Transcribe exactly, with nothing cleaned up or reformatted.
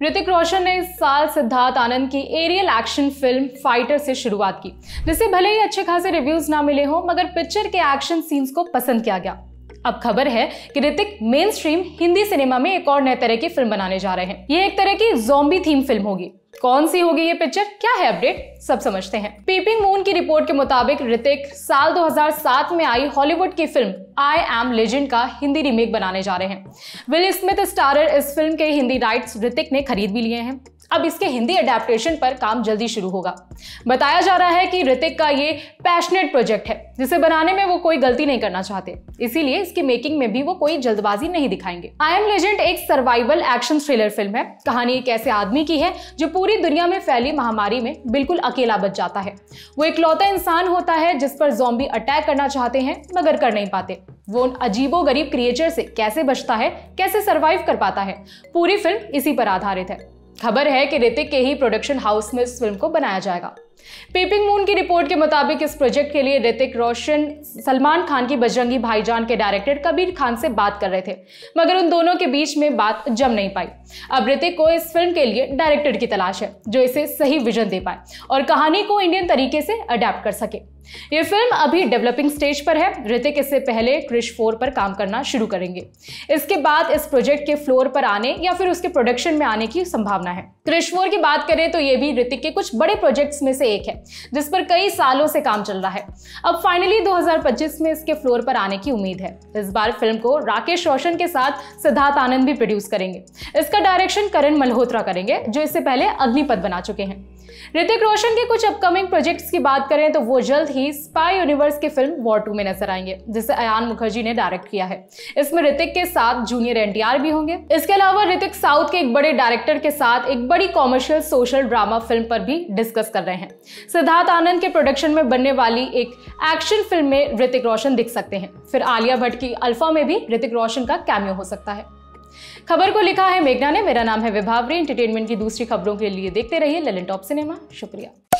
ऋतिक रोशन ने इस साल सिद्धार्थ आनंद की एरियल एक्शन फिल्म फाइटर से शुरुआत की, जिसे भले ही अच्छे खासे रिव्यूज ना मिले हों, मगर पिक्चर के एक्शन सीन्स को पसंद किया गया। अब खबर है कि ऋतिक मेन स्ट्रीम हिंदी सिनेमा में एक और नए तरह की फिल्म बनाने जा रहे हैं। ये एक तरह की ज़ॉम्बी थीम फिल्म होगी। कौन सी होगी ये पिक्चर, क्या है अपडेट, सब समझते हैं। पीपिंग मून की रिपोर्ट के मुताबिक ऋतिक साल दो हज़ार सात में आई हॉलीवुड की फिल्म आई एम लेजेंड का हिंदी रीमेक बनाने जा रहे हैं। विल स्मिथ स्टारर इस फिल्म के हिंदी राइट्स ऋतिक ने खरीद भी लिए हैं। अब इसके हिंदी अडेप्टेशन पर काम जल्दी शुरू होगा। बताया जा रहा है कि ऋतिक का ये पैशनेट प्रोजेक्ट है, जिसे बनाने में वो कोई गलती नहीं करना चाहते, इसीलिए इसकी मेकिंग में भी वो कोई जल्दबाजी नहीं दिखाएंगे। आई एम लेजेंड एक सर्वाइवल एक्शन थ्रिलर फिल्म है। कहानी एक ऐसे आदमी की है जो पूरी दुनिया में फैली महामारी में बिल्कुल अकेला बच जाता है। वो इकलौता इंसान होता है जिस पर ज़ॉम्बी अटैक करना चाहते हैं मगर कर नहीं पाते। वो उन अजीबोगरीब क्रिएचर से कैसे बचता है, कैसे सर्वाइव कर पाता है, पूरी फिल्म इसी पर आधारित है। खबर है कि ऋतिक के ही प्रोडक्शन हाउस में इस फिल्म को बनाया जाएगा। पीपिंग मून की रिपोर्ट के मुताबिक इस प्रोजेक्ट के लिए ऋतिक रोशन सलमान खान की बजरंगी भाईजान के डायरेक्टर कबीर खान से बात कर रहे थे, मगर उन दोनों के बीच में बात जम नहीं पाई। अब ऋतिक को इस फिल्म के लिए डायरेक्टर की तलाश है जो इसे सही विजन दे पाए और कहानी को इंडियन तरीके से अडेप्ट कर सके। ये फिल्म अभी डेवलपिंग स्टेज पर है। ऋतिक इससे पहले क्रिश फोर पर काम करना शुरू करेंगे। इसके बाद इस प्रोजेक्ट के फ्लोर पर आने या फिर उसके प्रोडक्शन में आने की संभावना है। क्रिश फोर की बात करें तो ये भी ऋतिक के कुछ बड़े प्रोजेक्ट्स में से एक है, जिस पर कई सालों से काम चल रहा है। अब फाइनली दो हज़ार पच्चीस में इसके फ्लोर पर आने की उम्मीद है। इस बार फिल्म को राकेश रोशन के साथ सिद्धार्थ आनंद भी प्रोड्यूस करेंगे। इसका डायरेक्शन करण मल्होत्रा करेंगे, जो इससे पहले अग्निपथ बना चुके हैं। ऋतिक रोशन के कुछ अपकमिंग प्रोजेक्ट्स की बात करें तो वो जल्द ही स्पाई यूनिवर्स की फिल्म वॉर टू में नजर आएंगे, जिसे अयान मुखर्जी ने डायरेक्ट किया है। इसमें ऋतिक के साथ जूनियर एन टी आर भी होंगे। इसके अलावा ऋतिक साउथ के एक बड़े डायरेक्टर के साथ एक बड़ी कॉमर्शियल सोशल ड्रामा फिल्म पर भी डिस्कस कर रहे हैं। सिद्धार्थ आनंद के प्रोडक्शन में बनने वाली एक एक्शन फिल्म में ऋतिक रोशन दिख सकते हैं। फिर आलिया भट्ट की अल्फा में भी ऋतिक रोशन का कैमियो हो सकता है। खबर को लिखा है मेघना ने। मेरा नाम है विभावरी। एंटरटेनमेंट की दूसरी खबरों के लिए देखते रहिए ललन टॉप सिनेमा। शुक्रिया।